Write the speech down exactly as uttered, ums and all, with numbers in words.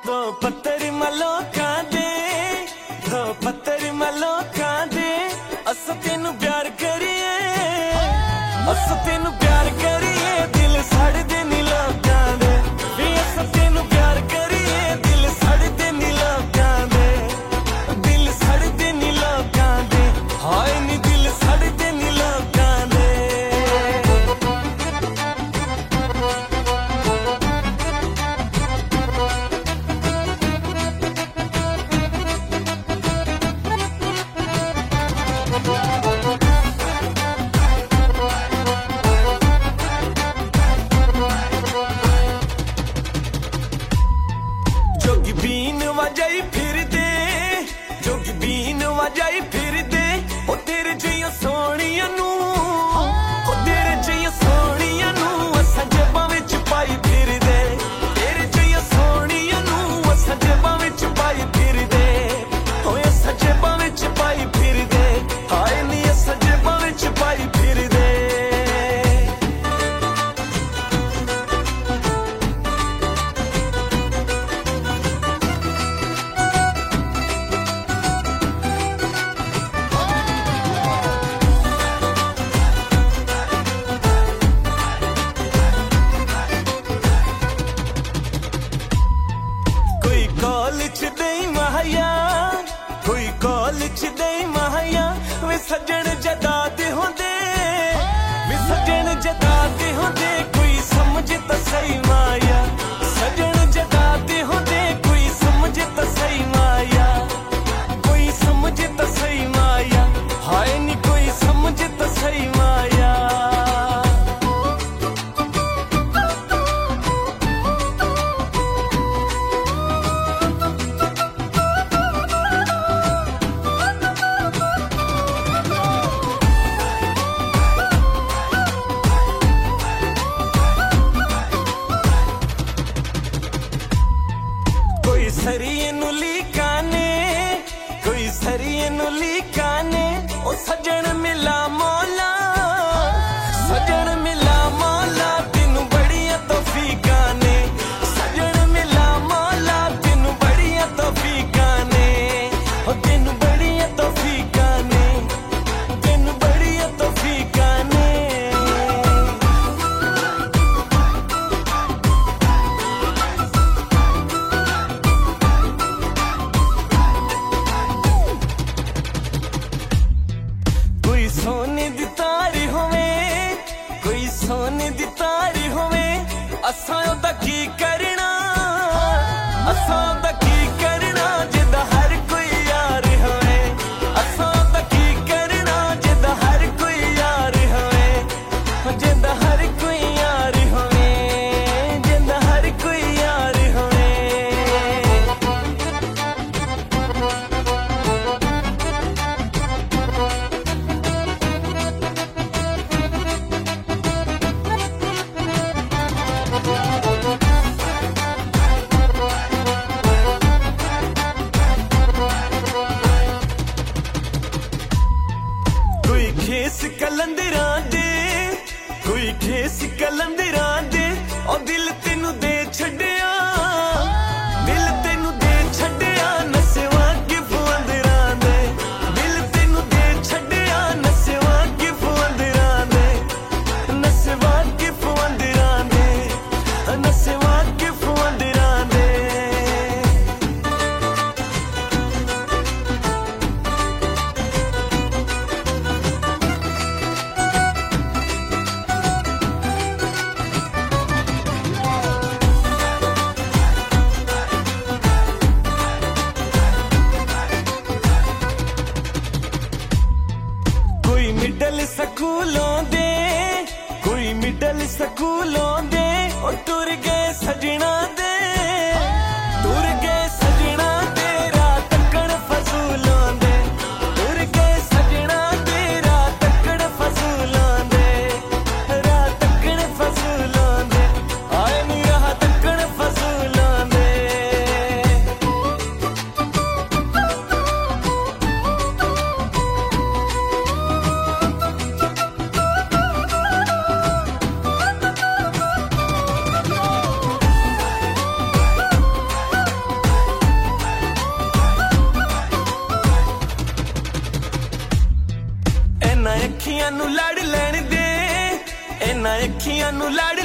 दो पत्तर मलोकां दे, दो पत्तर मलोकां दे, अस तेनू प्यार करिए, अस तेनू प्यार करिए, दिल साढ़े दे नी लोकां दे, वे अस तेनू प्यार करिए, दिल साढ़े दे नी लोकां दे, दिल साढ़े दे नी लोकां दे, हाय नी दिल साढ़े दे नी लोकां दे। जोगी बीन वजाई फिर दे, जोगी बीन वजाई फिर दे, ओ तेरे जिया सोनिया नू, ओ तेरे जिया सोनिया नू, असां जेबां विच पाई फिर दे, तेरे जिया सोनिया नू, असां जेबां विच पाई फिर दे, ओ असां जेबां विच पाई फिर दे, हाय नी असां जेबां विच पाई फिर दे। कोई कॉलेज दे महाया, कोई कॉलेज दे महाया, वे सजन जदा दे होंदे, वे सजन जदा दे होंदे, कोई समझ तो सही माया, सजन जदा दे होंदे, कोई समझ तो सही माया, कोई समझ तो सही माया, हाय नी कोई समझ तो सही माया। कोई सरिये नु लीकाने, कोई सरिये नु लीकाने, ओ सजन मिला मौला, सजन मिला मौला, तेनू बड़िया तौफीकां ने, सजन मिला मौला, तेनू बड़िया तौफीकां ने, ओ तेनू बड़िया तौफीकां ने, तेनू बड़िया तौफीकां ने। कोई सोने दी तारी होवे, कोई सोने दी तारी होवे, असां ओदा की करना, असां ओदा की करना, जिदा हर कोई यार होवे, असां ओदा की करना, जिदा हर कोई यार होवे, जिदा हर कोई यार होवे, जिदा हर कोई यार होवे। कोई खेस कलंदरां दे, कोई खेस कलंदरां दे, ओ दिल तेनू दे छड्डिया, दिल तेनू दे छड्डिया, नसेवा गिफ अंदरां दे, दिल तेनू दे छड्डिया, नसेवा गिफ अंदरां दे, नसेवा गिफ अंदरां दे, नसेवा गिफ अंदरां दे। कोई मिडल स्कूलों दे, कोई मिडल स्कूलों दे, ओ टुर गए सजना दे, टुर गए सजना दे, रात तक्कड़ फसूलों दे, टुर गए सजना दे, रात तक्कड़ फसूलों दे, रात तक्कड़ फसूलों दे, आए नी रात तक्कड़ फसूलों दे। अखियां नू लड़ लैण दे, इन्हां अखियां नू लड़